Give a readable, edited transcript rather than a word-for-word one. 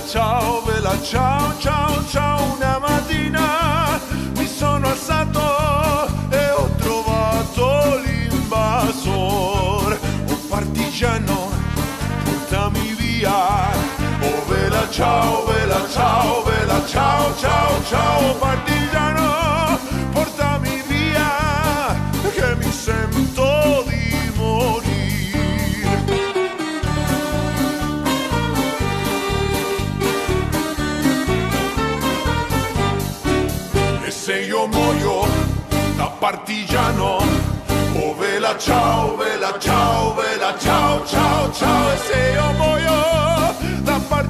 ciao, bella ciao, ciao, ciao. Una mattina mi sono alzato e ho trovato l'invasor. Oh partigiano, portami via. Oh bella ciao, bella ciao, bella ciao, ciao, ciao. Partigiano, portami via, che mi sento di morire. E se io muoio da partigiano, oh bella ciao, bella ciao, bella ciao, ciao, ciao. E se io muoio da partigiano,